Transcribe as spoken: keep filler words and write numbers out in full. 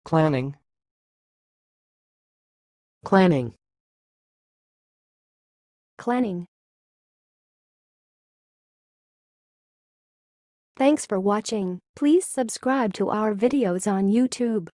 klan-ing, klan-ing, klan-ing. Thanks for watching. Please subscribe to our videos on YouTube.